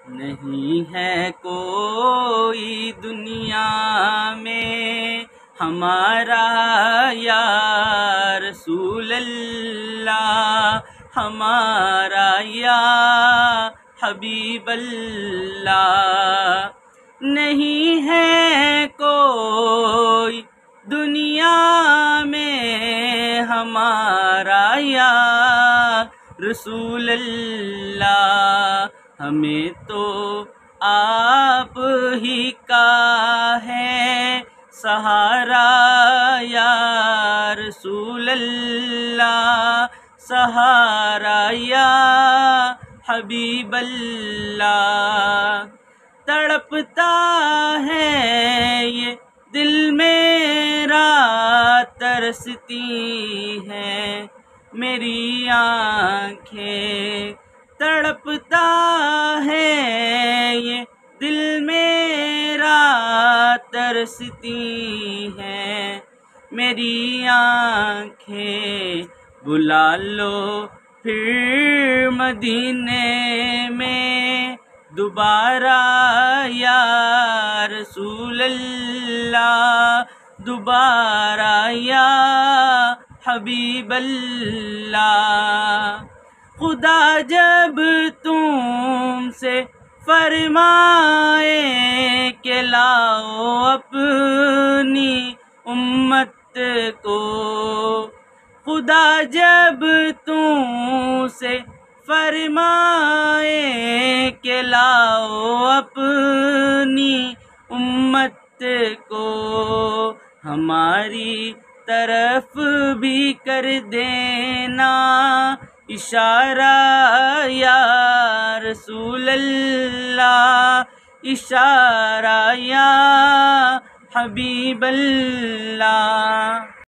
नहीं है कोई दुनिया में हमारा या रसूल अल्लाह, हमारा या हबीब अल्लाह। नहीं है कोई दुनिया में हमारा या रसूल अल्लाह, हमें तो आप ही का है सहारा या रसूल अल्लाह, सहारा या हबीब अल्लाह। तड़पता है ये दिल मेरा, तरसती हैं मेरी आँखें। तड़पता है ये दिल मेरा, तरसती हैं मेरी आँखें। बुला लो फिर मदीने में दोबारा या रसूल अल्लाह, दोबारा या हबीब अल्लाह। खुदा जब तुमसे फरमाए के लाओ अपनी उम्मत को, खुदा जब तुमसे फरमाए के लाओ अपनी उम्मत को, हमारी तरफ भी कर देना इशारा या रसूल अल्लाह, इशारा या हबीब अल्लाह।